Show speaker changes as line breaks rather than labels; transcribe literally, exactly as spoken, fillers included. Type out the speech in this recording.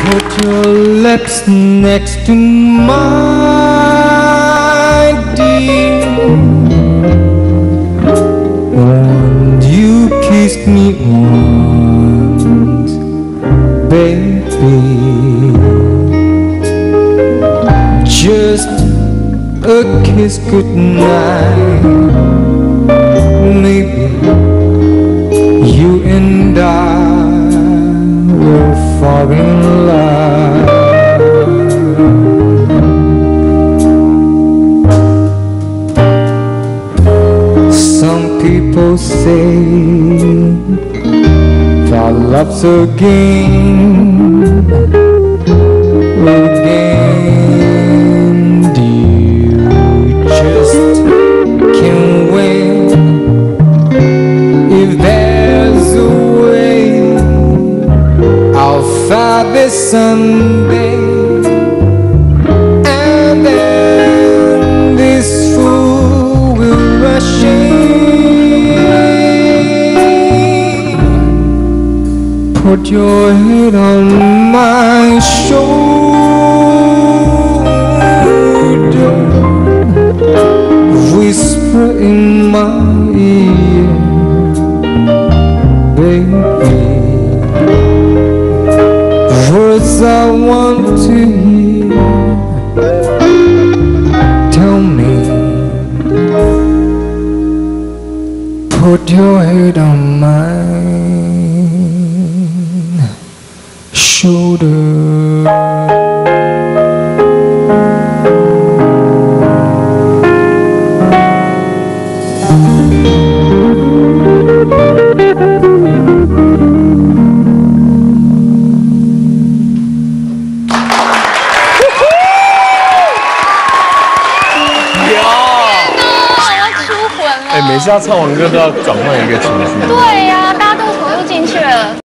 Put your lips next to mine, dear. Won't you kiss me once, baby? Just a kiss goodnight. Maybe you and I will fall in love. Some people say that love's a game, a game, dear. Just can't wait. If there's a way, I'll find this someday. And then this fool will rush in. Put your head on my shoulder, whisper in my ear, baby, words I want to hear. Tell me, put your head on my shoulder.
哎，每次他唱完歌都要转换一个情绪。
对呀、大家都投入进去了。